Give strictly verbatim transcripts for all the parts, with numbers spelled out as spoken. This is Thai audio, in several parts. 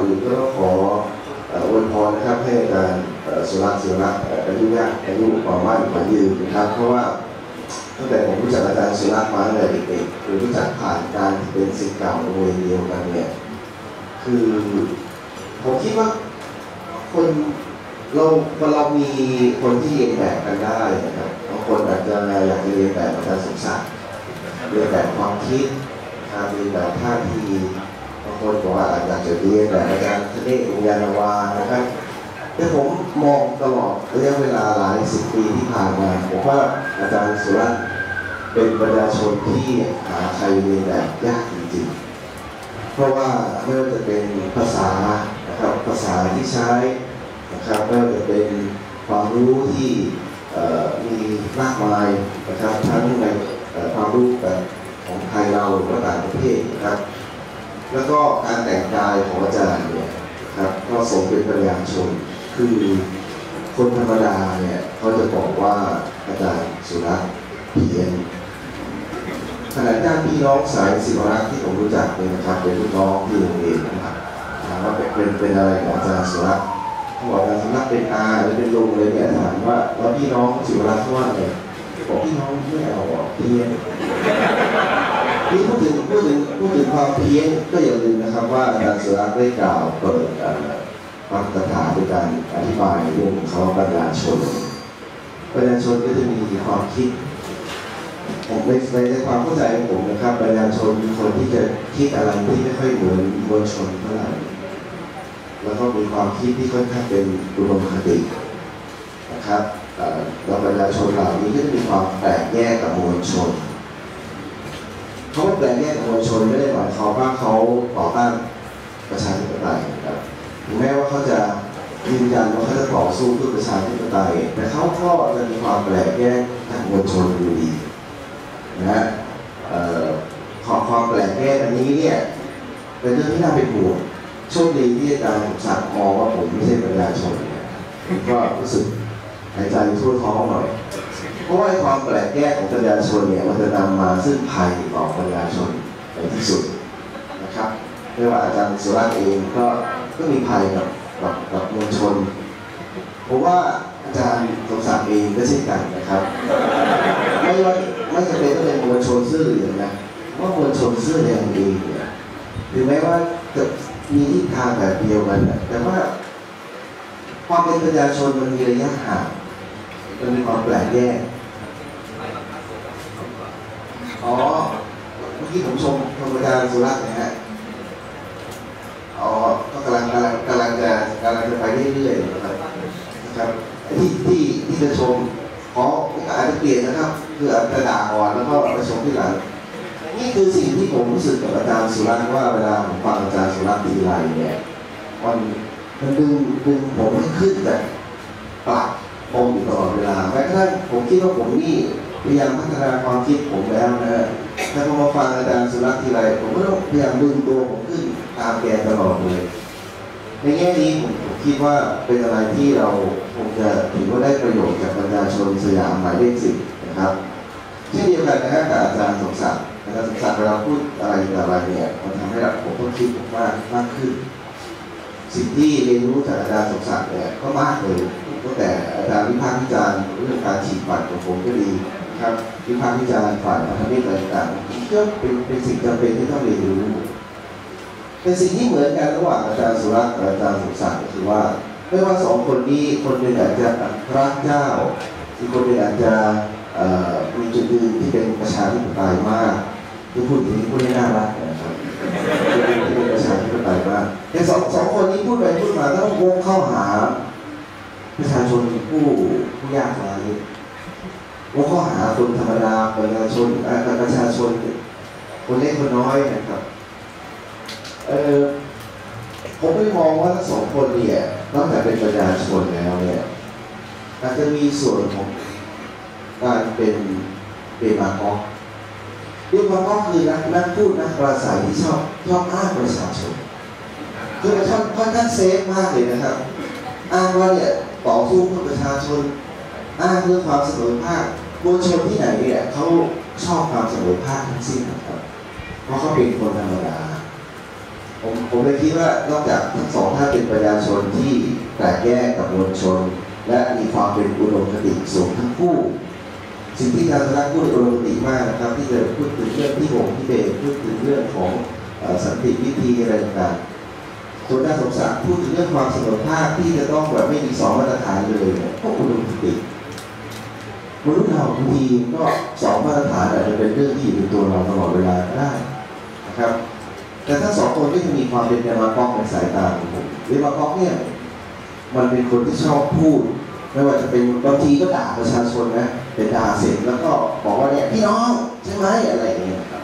อื่นก็ขออวยพรนะครับให้อาจารย์สุรักษ์สุรักษ์อายุยะอายุกว่ามั่นกว่ายืนนะครับเพราะว่าตั้งแต่ผมรู้จักอาจารย์สุรักษ์มาตั้งแต่เด็กๆคือรู้จักผ่านการเป็นศิษย์เก่าโรงเรียนเดียวกันเนี่ยคือผมคิดว่าคนเราเรามีคนที่เรียนแบบกันได้นะครับบางคนอาจจะอยากจะเรียนแบบอาจารย์สมศักดิ์เรียนแบบความคิดการเรียนแบบท่าทีบางคนบอกว่าอาจจะเรียนแบบอาจารย์ธเนศ อุญญาณวานะครับแต่ผมมองตลอดระยะเวลาหลายสิบปีที่ผ่านมาผมว่าอาจารย์สุรัตน์เป็นประชาชนที่หาใครเรียนแบบยากจริงๆเพราะว่าไม่ว่าจะเป็นภาษานะครับภาษาที่ใช้นะครับไม่ว่าจะเป็นความรู้ที่มีมากมายนะครับทั้งในความรู้แบบของไทยเราหรือว่าต่างประเทศนะครับแล้วก็การแต่งกายของอาจารย์เนี่ยครับก็สมเป็นประชาชนคือคนธรรมดาเนี่ยเขาจะบอกว่าอาจารย์สุรัตน์เพี้ยนขณะญาติพี่น้องสายศิวรักษ์ที่ผมรู้จักเนี่ยนะครับเป็นลูกน้องที่โรงเรียนนะครับถามว่าเป็นเป็นอะไรของอาจารย์สุรัตน์เขาบอกอาจารย์สุรัตน์เป็นอาหรือเป็นลุงเลยเนี่ยถามว่าแล้วพี่น้องศิวรักษ์เขาว่าไงบอกพี่น้องไม่เอาเพี้ยนนี่พูดถึงพูดถึงพูดถึงความเพี้ยนก็อย่าลืมนะครับว่าอาจารย์สุรัตน์ได้กล่าวเปิดความคาถาด้วยการอธิบายเรื่องของเขาประชาชนประชาชนก็จะมีความคิดผมในในความเข้าใจของผมนะครับประชาชนมีคนที่จะคิดอะไรที่ไม่ค่อยเหมือนมวลชนเท่าไหร่แล้วก็มีความคิดที่ค่อนข้างเป็นอุดมคตินะครับแล้วประชาชนเหล่านี้ก็จะมีความแตกแยกกับมวลชนเขาแปลงแยกมวลชนไม่ได้หมายความว่าเขาต่อต้านประชาธิปไตยนะครับถึงแม้ว่าเขาจะยืนยันว่าเขาจะต่อสู้เพื่อประชาธิปไตยแต่เขาก็จะมีความแปลงแยกทางมวลชนอยู่ดีนะฮะขอความแปลงแยกอันนี้เนี่ยเป็นเรื่องที่น่าเป็นห่วงโชคดีที่อาจารย์สั่งมองว่าผมไม่ใช่ประชาชนผมก็รู้สึกหายใจทั่วท้องหน่อยเพราะว่าความแปลกแยกของประชาชนเนี่ยมันจะนำมาซึ่งภัยต่อประชาชนในที่สุดนะครับไม่ว่าอาจารย์สุรัตน์เองก็ก็มีภัยกับกับกับมวลชนผมว่าอาจารย์สมศักดิ์เองก็เช่นกันนะครับไม่ว่าไม่จำเป็นต้องเป็นมวลชนเสื้อเหลืองนะว่ามวลชนเสื้อแดงเองเนี่ยถึงแม้ว่าจะมีทิศทางแบบเดียวกันแต่ว่าความเป็นประชาชนมันมีระยะห่างมันมีความแปลกแยกอ๋อเมื่อกี้ผมชมชมอาจารย์สุรัตน์นะฮะอ๋อก็กำลังกำลังกำลังจะกำลังจะไปเรื่อยๆนะครับนะครับที่ที่ที่จะชมขออาจจะเปลี่ยนนะครับคืออาจจะด่าก่อนแล้วก็ไปชมที่หลังนี่คือสิ่งที่ผมรู้สึกกับอาจารย์สุรัตน์ว่าเวลาผมฟังอาจารย์สุรัตน์ทีไรเนี่ยมันมันดึงดึงผมให้ขึ้นแต่ปรับผมอยู่ตลอดเวลาแม้กระทั่งผมคิดว่าผมนี่พยายามพัฒนาความคิดผมแล้วนะฮะถ้าผมมาฟังอาจารย์สุรัตน์ทีไรผมก็ต้องพยายามดึงตัวผมขึ้นตามแกตลอดเลยในแง่นี้ผมคิดว่าเป็นอะไรที่เราคงจะถือว่าได้ประโยชน์จากประชาชนสยามหมายเลขสิบนะครับเช่นเดียวกันนะครับกับอาจารย์สมศักดิ์อาจารย์สมศักดิ์เวลาพูดอะไรอะไรเนี่ยมันทำให้เราผมต้องคิดมากมากขึ้นสิ่งที่เรียนรู้จากอาจารย์สมศักดิ์เนี่ยก็มากเลยตั้งแต่อาจารย์วิพากษ์วิจารณ์เรื่องการฉีดบัตรของผมก็ดีนะครับวิพากษ์วิจารณ์ฝ่ายพันธมิตรอะไรต่างๆก็เป็นเป็นสิ่งจำเป็นที่ต้องเรียนรู้เป็นสิ่งที่เหมือนกันระหว่างอาจารย์สุรัตน์กับอาจารย์สมศักดิ์ก็คือว่าไม่ว่าสองคนนี้คนหนึ่งอาจจะรักเจ้าอีกคนหนึ่งอาจจะมีจุดยืนที่เป็นประชาธิปไตยมากที่พูดถึงพูดได้น่ารักนะครับที่เป็นประชาธิปไตยมากแต่สองสองคนนี้พูดไปพูดมาต้องวกเข้าหาประชาชนผู้ผู้ยากไร้วกเข้าหาคนธรรมดาประชาชนประชาชนคนเล็กคนน้อยนะครับเออผมไม่มองว่าทั้งสองคนเนี่ยนอกจากเป็นประชาชนแล้วเนี่ยอาจจะมีส่วนของการเป็นเดมาโกกเดมาโกกคือนักนักพูดนักปราศัยที่ชอบชอบอ้างประชาชนคือมันค่อนข้างเซฟมากเลยนะครับอ้างว่าเนี่ยต่อสู้เพื่อประชาชนอ้างเพื่อความเสมอภาคมวลชนที่ไหนเนี่ยเขาชอบความเสมอภาคทั้งสิ้นนะครับเพราะเขาเป็นคนธรรมดาผมผมเลยคิดว่านอกจากทั้งสองท่านเป็นประชาชนที่แตกแยกกับมวลชนและมีความเป็นอุดมคติสูงทั้งคู่สิ่งที่อาจารย์รักพูดอุดมคติมากนะครับที่จะพูดถึงเรื่องที่ผมที่เบนพูดถึงเรื่องของสันติวิธีอะไรต่างๆส่วนอาจารย์สมศักดิ์พูดถึงเรื่องความเสมอภาคที่จะต้องแบบไม่มีสองมาตรฐานเลยก็อุดมคติมนุษย์เราบางทีก็สองมาตรฐานอาจจะเป็นเรื่องที่อยู่ในตัวเราตลอดเวลาได้นะครับแต่ถ้าสองคนก็จะมีความเป็นเดมาก๊อกในสายตาของผมเดมาก๊อกเนี่ยมันเป็นคนที่ชอบพูดไม่ว่าจะเป็นบางทีก็ด่าประชาชนนะเป็นด่าเสร็จแล้วก็บอกว่าเนี่ยพี่น้องใช่ไหมอะไรอย่างเงี้ยครับ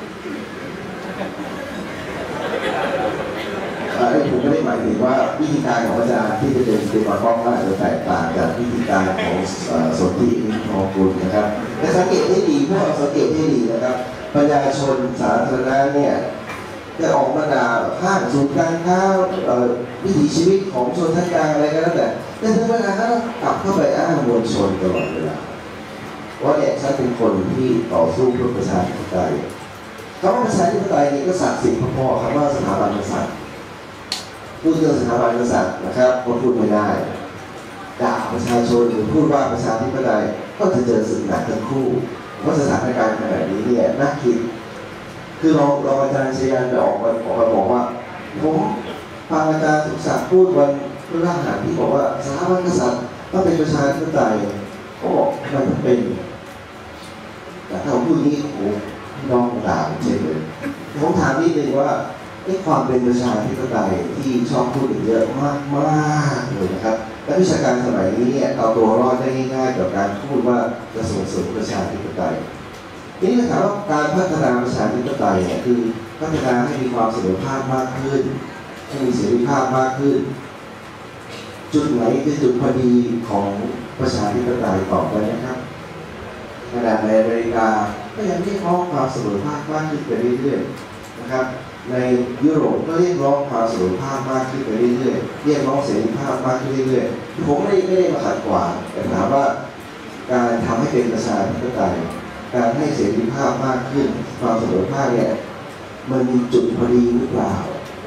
ไอ้ผมไม่ได้หมายถึงว่าวิธีการของอาจารย์ที่จะเป็นเดมาก๊อกอาจจะแตกต่างจากวิธีการของสนธินิพนธ์กุลนะครับแต่สังเกตให้ดีพวกเราสังเกตให้ดีนะครับประชาชนสาธารณะเนี่ยจะออกมาด่าห้างศูนย์การค้าวิถีชีวิตของชนชั้นกลางอะไรก็แล้วแต่แต่ถึงเวลาเขากลับเข้าไปอ้างมวลชนตลอดเวลาว่าเนี่ยฉันเป็นคนที่ต่อสู้เพื่อประชาธิปไตยคำว่าประชาธิปไตยนี่ก็ศักดิ์สิทธิ์พอๆคำว่าสถาบันกษัตริย์พูดเรื่องสถาบันกษัตริย์นะครับก็พูดไม่ได้ด่าประชาชนหรือพูดว่าประชาธิปไตยก็จะเจอสึกหนักทั้งคู่เพราะสถานการณ์ขนาดนี้เนี่ยน่าคิดคือเราเราอาจารย์ชยันไปออกมาออกมาบอกว่าผมฟังอาจารย์สมศักดิ์พูดวันพฤหัสที่บอกว่าสถาบันกษัตริย์ต้องเป็นประชาธิปไตยก็บอกมันเป็นแต่ถ้าผมพูดนี้โอ้พี่น้องด่าผมเฉยเลยผมถามนิดนึงว่าไอ้ความเป็นประชาธิปไตยที่ชอบพูดเยอะมากมากเลยนะครับและวิชาการสมัยนี้เนี่ยเอาตัวรอดได้ง่ายๆกับการพูดว่าจะส่งเสริมประชาธิปไตยทีนี้ถามว่าการพัฒนาประชาธิปไตยเนี่ยคือพัฒนาให้มีความเสมอภาคมากขึ้นให้มีเสรีภาพมากขึ้นจุดไหนคือจุดพอดีของประชาธิปไตยต่อไปนะครับขณะในอเมริกาก็ยังเรียกร้องความเสมอภาคมากขึ้นไปเรื่อยๆนะครับในยุโรปก็เรียกร้องความเสมอภาคมากขึ้นไปเรื่อยๆเรียกร้องเสรีภาพมากขึ้นเรื่อยๆผมไม่ไม่ได้มาขัดขวางแต่ถามว่าการทำให้เป็นประชาธิปไตยการให้เสรีภาพมากขึ้นความเสมอภาคเนี่ยมันมีจุดพอดีหรือเปล่า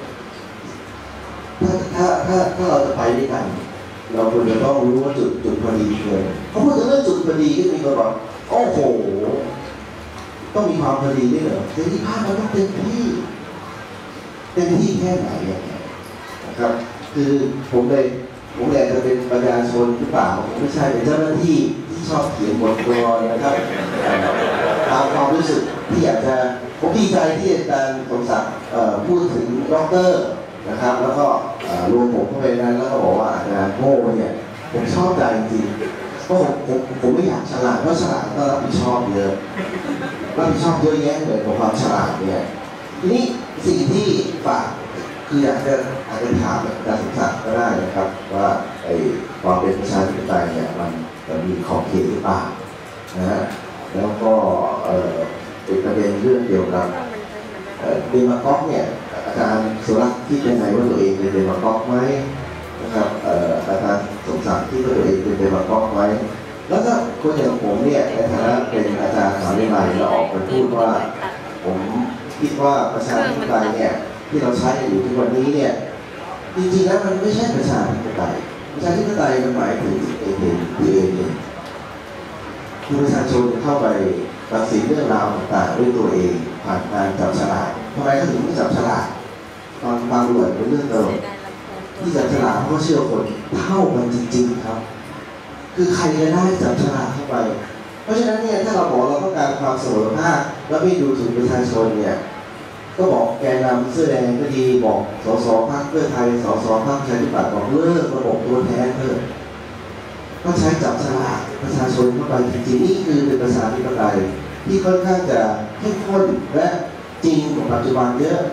ถ้าถ้าถ้าถ้าเราจะไปด้วยกันเราควรจะต้องรู้ว่าจุดจุดพอดีคือเขาพูดถึงเรื่องจุดพอดีก็มีคนบอกโอ้โหต้องมีความพอดีด้วยเหรอเสรีภาพมันต้องเต็มที่เต็มที่แค่ไหนนะครับคือผมเลยผมเลยจะเป็นประชาชนหรือเปล่าผมไม่ใช่เป็นเจ้าหน้าที่ที่ชอบเขียนบทกลอนนะครับตามความรู้สึกที่อยากจะผมดีใจที่อาจารย์สมศักดิ์พูดถึงด็อกเตอร์นะครับแล้วก็รวมผมเข้าไปนั้นแล้วก็บอกว่าอาจารย์โง่เนี่ยผมชอบใจจริงเพราะผมผมผมไม่อยากฉลาดเพราะฉลาดต้องรับผิดชอบเยอะรับผิดชอบเยอะแยะเลยของความฉลาดเนี่ยทีนี้สิ่งที่ฝากคืออยากจะอาจจะถามอาจารย์สมศักดิ์ก็ได้นะครับว่าไอ้ความเป็นประชาธิปไตยเนี่ยมันมันมีขอบเขตหรือเปล่านะฮะแล้วก็เป็นประเด็นเรื่องเกี่ยวกับเดมาก๊อกเนี่ยอาจารย์สุรักษ์คิดยังไงว่าตัวเองเป็นเดมาก๊อกไหมนะครับอาจารย์สมศักดิ์คิดว่าตัวเองเป็นเดมาก๊อกไหมแล้วก็คนอย่างผมเนี่ยในฐานะเป็นอาจารย์สอนวินัยแล้วออกไปพูดว่าผมคิดว่าประชาธิปไตยเนี่ยที่เราใช้อยู่ทุกวันนี้เนี่ยจริงๆแล้วมันไม่ใช่ประชาธิปไตยประชาธิปไตยมันหมายถึงเองเองคือเองเองคือประชาชนเข้าไปตัดสินเรื่องราวต่างๆด้วยตัวเองผ่านการจับฉลากทำไมเขาถึงไม่จับฉลากตอนบางหน่วยเป็นเรื่องตลกที่จับฉลากเพราะเชื่อคนเท่ากันจริงๆครับคือใครจะได้จับฉลากเข้าไปเพราะฉะนั้นเนี่ยถ้าเราบอกเราต้องการความเสมอภาคแล้วไม่ดูถึงประชาชนเนี่ยก็บอกแกนนำเสื้อแดงก็ดีบอกสสพรรคเพื่อไทยสสพรรคประชาธิปัตย์บอกเลิกระบบตัวแทนเถอะก็ใช้จับฉลากประชาชนเข้าไปจริงๆนี่คือเป็นประชาธิปไตยที่ค่อนข้างจะเข้มข้นและจริงกว่าปัจจุบันเยอะ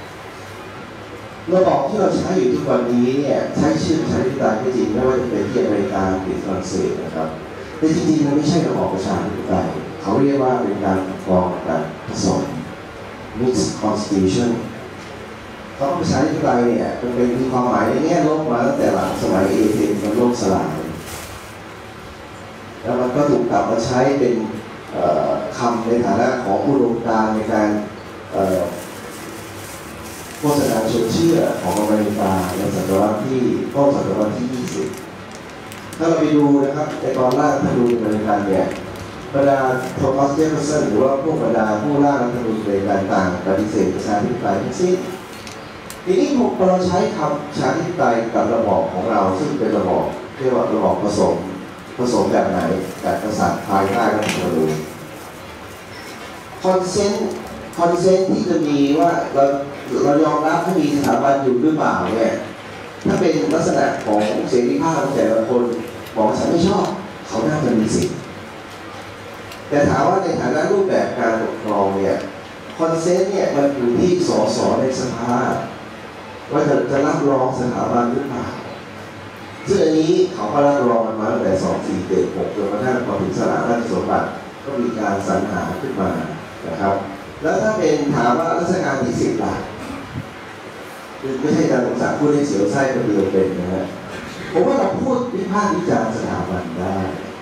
ระบบที่เราใช้อยู่ทุกวันนี้เนี่ยใช้ชื่อประชาธิปไตยก็จริงไม่ว่าจะเป็นที่อเมริกาหรือฝรั่งเศสนะครับแต่จริงๆมันไม่ใช่ระบบประชาธิปไตยเขาเรียกว่าเป็นการปกครองแบบผสม mixed constitution เพราะประชาธิปไตยเนี่ยมันเป็นมีความหมายในแง่ลบมาตั้งแต่หลังสมัยเอเธนส์กับโลกสลายแล้วมันก็ถูกกลับมาใช้เป็นคำในฐานะของอุดมการณ์ในการโฆษณาชวนเชื่อของอเมริกาในศตวรรษที่ต้นศตวรรษที่ยี่สิบถ้าเราไปดูนะครับในตอนร่างรัฐธรรมนูญอเมริกันเนี่ยบรรดาโทมัส เจฟเฟอร์สันหรือว่าพวกบรรดาผู้ร่างรัฐธรรมนูญอเมริกันต่างปฏิเสธประชาธิปไตยทั้งสิ้นทีนี้พอเราใช้คำประชาธิปไตยกับระบอบของเราซึ่งเป็นระบอบเรียกว่าระบอบผสมผสมแบบไหนแบบกษัตริย์ภายใต้รัฐธรรมนูญคอนเซนต์คอนเซนต์ที่จะมีว่าเราเรายอมรับให้มีสถาบันอยู่หรือเปล่าเนี่ยถ้าเป็นลักษณะของเสรีภาพของแต่ละคนบอกฉันไม่ชอบเขาน่าจะมีสิทธิ์แต่ถามว่าในฐานะรูปแบบการปกครองเนี่ยคอนเซนต์เนี่ยมันอยู่ที่สสในสภาว่าจะจะรับรองสถาบันหรือเปล่าซึ่งอันนี้เขาก็รับรองมาตั้งแต่สองสี่เจ็ดหกจนกระทั่งพอถึงสละราชสมบัติก็มีการสรรหาขึ้นมานะครับแล้วถ้าเป็นถามว่ารัชกาลที่สิบล่ะคือไม่ใช่การสงสารพูดให้เสียวไส้คนเดียวเป็นนะฮะผมว่าเราพูดวิพากษ์วิจารณ์สถาบันได้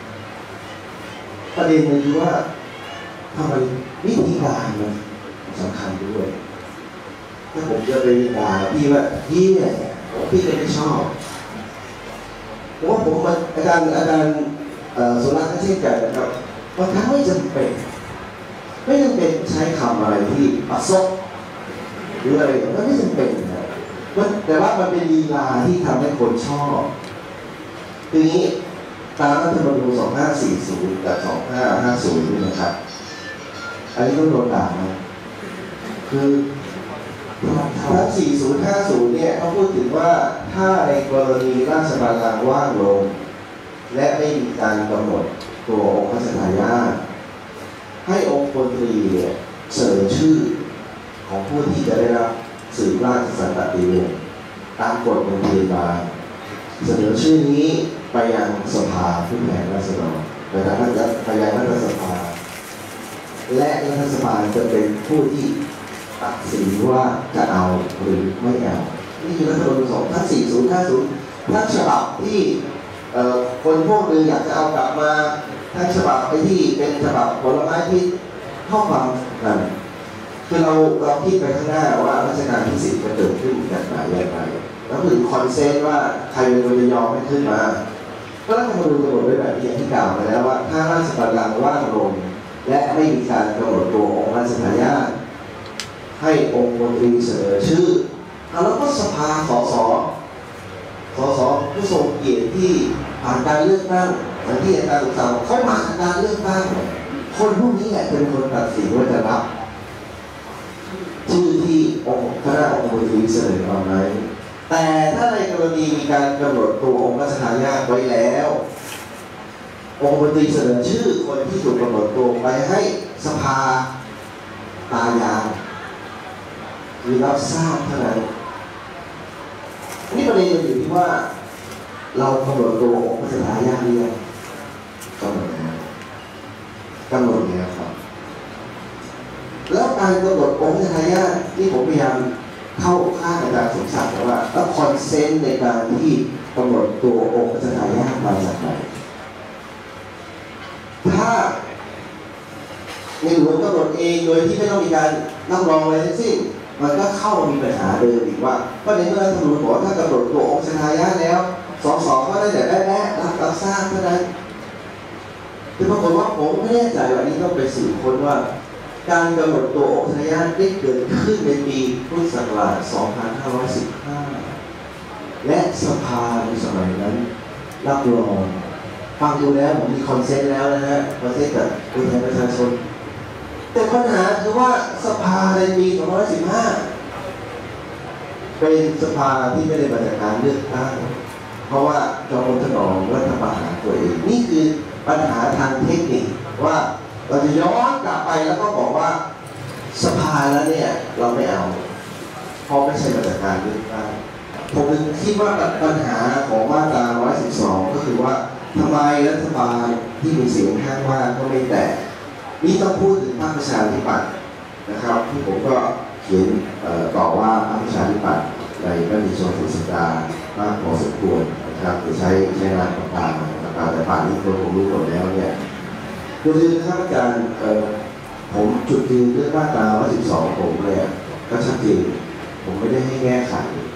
ประเด็นมันคือว่าทำไมวิธีการมันสำคัญด้วยถ้าผมจะไปด่าพี่ว่าพี่เนี่ยพี่จะไม่ชอบเพราะว่าผมอาจารย์อาจารย์สุรักษ์ก็เช่นกันนะครับบางครั้งไม่จำเป็นไม่จำเป็นใช้คำอะไรที่ปัสสาวะหรืออะไรมันไม่จำเป็นนะแต่ว่ามันเป็นลีลาที่ทำให้คนชอบทีนี้ตามรัฐธรรมนูญสองพันห้าร้อยสี่สิบกับสองพันห้าร้อยห้าสิบนี่นะครับอันนี้ต้องโดนด่านะคือทั้งสี่สิบ ห้าสิบเนี่ยเขาพูดถึงว่าถ้าในกรณีราชบัลลังก์ว่างลงและไม่มีการกำหนดตัวองค์พระสัทธายาทให้องค์พลตรีเนี่ยเสนอชื่อของผู้ที่จะได้รับสืบราชสันตติวงศ์ตามกฎมนตรีบาลเสนอชื่อนี้ไปยังสภาผู้แทนราษฎรไปยังไปยังรัฐสภาและรัฐสภาจะเป็นผู้ที่ตัดสินว่าจะเอาหรือไม่เอานี่คือรัฐธรรมนูญสองทั้งสี่ศูนย์ห้าศูนย์ทั้งฉบับที่คนพวกนึงอยากจะเอากลับมาทั้งฉบับไปที่เป็นฉบับผลไม้ที่ข้อความกันคือเราเราคิดไปข้างหน้าว่ารัชกาลที่สิบจะเกิดขึ้นแบบไหนอย่างไรแล้วถึงคอนเซนต์ว่าใครเป็นคนจะยอมให้ขึ้นมาก็รัฐธรรมนูญกำหนดไว้แบบนี้ที่กล่าวไปแล้วว่าถ้าราชบัลลังก์ว่างลงและไม่มีการกำหนดตัวองค์ราชทายาทให้องค์มนตรีเสนอชื่อแล้วก็สภาสสสสผู้ทรงเกียรติที่ผ่านการเลือกตั้งอย่างที่อาจารย์สุขสาวเขามาจากการเลือกตั้งคนพวกนี้แหละเป็นคนตัดสินว่าจะรับชื่อที่องค์คณะองค์มนตรีเสนอมาไหมแต่ถ้าในกรณีมีการกำหนดตัวองค์ราชทายาทไว้แล้วองค์มนตรีเสนอชื่อคนที่ถูกกำหนดตัวไปให้สภาตายางหรือรับทราบเท่านั้นนี่ประเด็นอยู่ที่ว่าเรากำหนดตัวองค์ราชทายาทหรือยังกำหนดแล้วกำหนดแล้วครับแล้วการกำหนดองค์ราชทายาทที่ผมพยายามเข้าข้างอาจารย์สมศักดิ์ว่าแล้วคอนเซนต์ในการที่กำหนดตัวองค์ราชทายาทมาจากไหนถ้าในหลวงกำหนดเองโดยที่ไม่ต้องมีการรับรองอะไรทั้งสิ้นมันก็เข้ามีปัญหาเดิมอีกว่าก็ในเมื่อรัฐธรรมนูญบอกถ้ากำหนดตัวองค์ราชทายาทแล้วสสก็ได้แต่ได้แน่รับรับทราบเท่านั้นแต่ปรากฏว่าผมไม่แน่ใจว่านี้ต้องไปสืบค้นว่าการกำหนดตัวองค์ราชทายาทได้เกิดขึ้นในปีพุทธศักราชสองพันห้าร้อยสิบห้าและสภาในสมัยนั้นรับรองฟังดูแล้วผมมีคอนเซนต์แล้วนะฮะคอนเซนต์กับผู้แทนประชาชนแต่ปัญหาคือว่าสภาในปีสองพันห้าร้อยสิบห้าเป็นสภาที่ไม่ได้มาจากการเลือกตั้งเพราะว่าจอมพลถนอมรัฐประหารตัวเองนี่คือปัญหาทางเทคนิคว่าเราจะย้อนกลับไปแล้วก็บอกว่าสภาแล้วเนี่ยเราไม่เอาเพราะไม่ใช่มาจากการเลือกตั้งผมคิดว่าปัญหาของมาตราหนึ่งร้อยสิบสองก็คือว่าทำไมรัฐบาลที่มีเสียงข้างมากก็ไม่แตะนี่ต้องพูดถึงพรรคประชาธิปัตย์นะครับที่ผมก็เขียนต่อว่าพรรคประชาธิปัตย์ในมติชนสุดสัปดาห์มากพอสมควรนะครับจะใช้ใช้งานต่างๆต่างๆแต่ป่านนี้คนผมรู้หมดแล้วเนี่ยดูดีนะครับอาจารย์ผมจุดยืนเรื่องมาตราหนึ่งร้อยสิบสองผมเนี่ยก็ชัดเจนผมไม่ได้ให้แก้ไข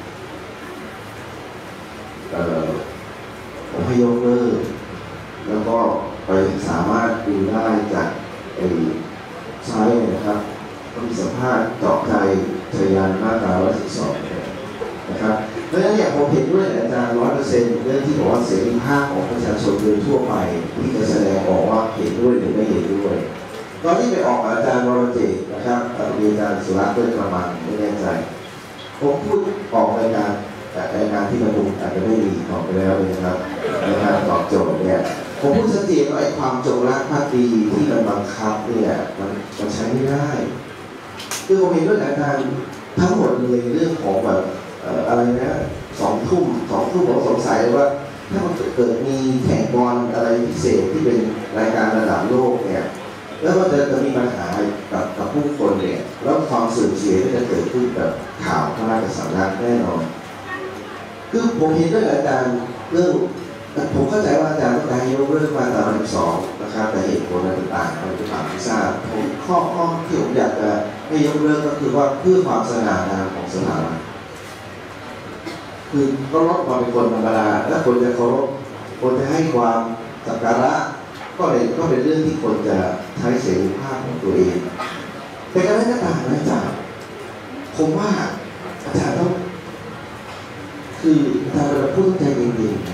เอ่อผมให้ยกเลิกแล้วก็ไปสามารถดูได้จากไอ้ไซต์นะครับก็มีสัมภาษณ์เจาะใจชยานมาตราร้อยสิบสองนะครับเพราะฉะนั้นเนี่ยผมเห็นด้วยอาจารย์ร้อยเปอร์เซ็นต์เรื่องที่บอกว่าเสรีภาพของประชาชนโดยทั่วไปที่จะแสดงออกว่าเห็นด้วยหรือไม่เห็นด้วยตอนที่ไปออกอาจารย์วรเจตนะครับมีอาจารย์สุรัตน์ด้วยประมาณไม่แน่ใจผมพูดออกรายการแต่รายการที่ประชุมอาจจะไม่ดีออกไปแล้วเลยนะครับในการตอบโจทย์เนี่ยผมพูดชัดเจนว่าไอ้ความจงรักภักดีที่มันบังคับเนี่ยมันมันใช้ไม่ได้คือผมเห็นด้วยอาจารย์ทั้งหมดเลยเรื่องของแบบอะไรนะสองทุ่มสองทุ่มผมสงสัยว่าถ้ามันเกิดมีแข่งบอลอะไรพิเศษที่เป็นรายการระดับโลกเนี่ยแล้วมันจะจะมีปัญหากับกับผู้คนเนี่ยแล้วความเสื่อมเสียที่จะเกิดขึ้นกับข่าวพระราชสำนักแน่นอนคือผมเห็นด้วยอาจารย์เรื่องผมเข้าใจว่าอาจารย์ต้องการยกเลิกมาตราสิบสองนะครับแต่เหตุผลต่างๆอะไรต่างๆที่ทราบผมข้อข้อที่ผมอยากจะให้ยกเลิกก็คือว่าเพื่อความสง่างามของสถาบันคือก็ลดความเป็นคนธรรมดาและคนจะเคารพคนจะให้ความสักการะก็เลยก็เป็นเรื่องที่คนจะใช้เสรีภาพของตัวเองแต่ก็ไม่ได้ต่างนะอาจารย์ผมว่าอาจารย์ต้องคืออาจารย์เราพูดใจจริงๆ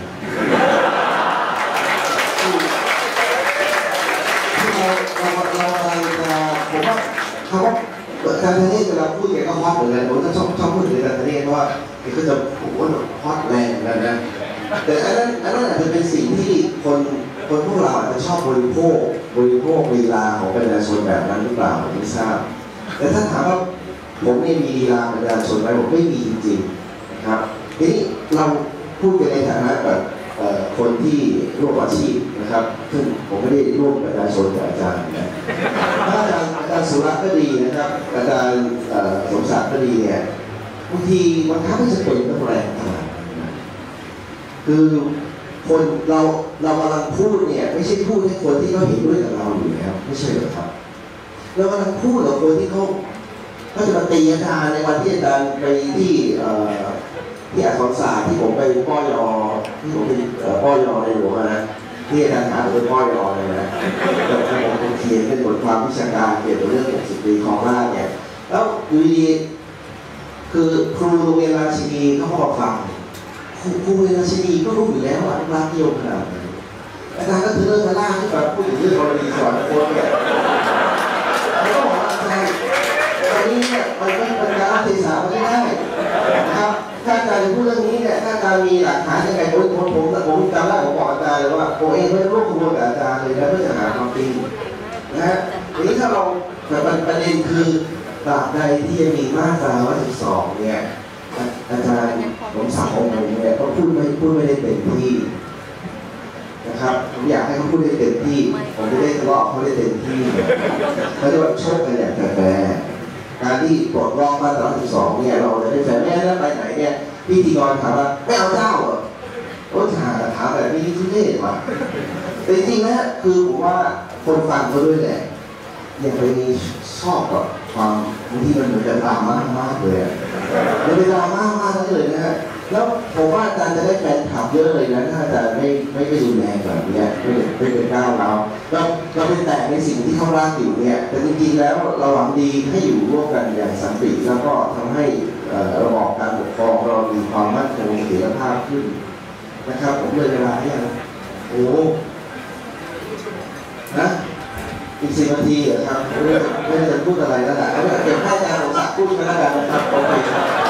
คือเราเราเราอะไรจะผมว่าเขาว่าอาจารย์ธเนศเวลาพูดแกก็ฮอตเหมือนกันผมจะชอบชอบพูดถึงอาจารย์ธเนศเพราะว่าแกก็จะผมว่าฮอตแรงนะนะแต่อันนั้นอันนั้นอาจจะเป็นสิ่งที่คนคนพวกเราอาจจะชอบบริโภคบริโภคลีลาของประชาชนแบบนั้นหรือเปล่าไม่ทราบแต่ถ้าถามว่าผมไม่มีลีลาประชาชนไหมผมไม่มีจริงๆนะครับทีนี้เราพูดกันในฐานะแบบคนที่ร่วมอาชีพนะครับซึ่งผมไม่ได้ร่วมประชาชนกับอาจารย์นะถ้าอาจารย์อาจารย์สุรัตน์ก็ดีนะครับอาจารย์สมศักดิ์ก็ดีเนี่ยบางทีมันท้าไม่จะเป็นต้องแรงขนาดนั้นคือคนเราเรากำลังพูดเนี่ยไม่ใช่พูดให้คนที่เขาเห็นด้วยกับเราอยู่แล้วไม่ใช่หรอครับเรากำลังพูดกับคนที่เขาเขาจะมาตีอาจารย์ในวันที่อาจารย์ไปที่ที่อักษรศาสตร์ที่ผมไปป้อยอที่ผมเป็นป้อยอในหลวงนะที่อาจารย์ถามผมเป็นป้อยอเลยนะแต่ผมเป็นเขียนเป็นบทความวิชาการเกี่ยวกับเรื่องหกสิบปีของราชเนี่ยแล้วอยู่ดีคือครูโรงเรียนราชินีเขาบอกฟังครูครูโรงเรียนราชินีก็รู้อยู่แล้วว่ารักนิยมขนาดไหนอาจารย์ก็ถือเรื่องพระราชที่แบบพูดถึงเรื่องกรณีสอนโค้ดเนี่ยเขาก็บอกว่าอาจารย์ตอนนี้เนี่ยมันไม่เป็นการรักษาไม่ได้นะครับถ้าอาจารย์จะพูดเรื่องนี้เนี่ยถ้าอาจารย์มีหลักฐานยังไงผมผมผมผมจำได้ผมบอกอาจารย์เลยว่าผมเองไม่ได้ร่วมขบวนกับอาจารย์เลยนะเพื่อจะหาความจริงนะฮะทีนี้ถ้าเราแต่ประเด็นคือตราบใดที่ยังมีมาตราร้อยสิบสองเนี่ยอาจารย์ผมสั่งองค์เนี่ยก็พูดไม่พูดไม่ได้เต็มที่นะครับผมอยากให้เขาพูดได้เต็มที่ผมจะได้ทะเลาะเขาได้เต็มที่เขาจะว่าโชคกันอย่างแฟร์การที่ปลดล็อกมาตราสิบสองเนี่ยเราจะได้แฟร์แม่แล้วไปไหนเนี่ยพิธีกรถามว่าไม่เอาเจ้าเหรอโอ้ถามถามแบบนี้ทุเรศว่ะแต่จริงๆนะคือผมว่าคนฟังเขาด้วยแหละอย่าไปชอบกับความบางทีมันเหมือนจะดราม่ามากเลยมันเป็นดราม่ามากเลยนะฮะแล้วผมว่าอาจารย์จะได้แฟนคลับเยอะเลยนะถ้าอาจารย์ไม่ไม่ไปดูแลแบบนี้ไม่ไม่เป็นก้าวเราเราเราเป็นแต่ในสิ่งที่เขาร่างอยู่เนี่ยแต่จริงๆแล้วเราหวังดีให้อยู่ร่วมกันอย่างสันติแล้วก็ทำให้ระบอบการปกครองเรามีความมั่นคงเสถียรภาพขึ้นนะครับผมเลยเวลาเนี่ยโอ้นะอีกสิบนาทีเหรอครับไม่ได้จะพูดอะไรแล้วแหละเอาเก็บให้อาจารย์ผมสักพูดไปแล้วกันนะครับโอเค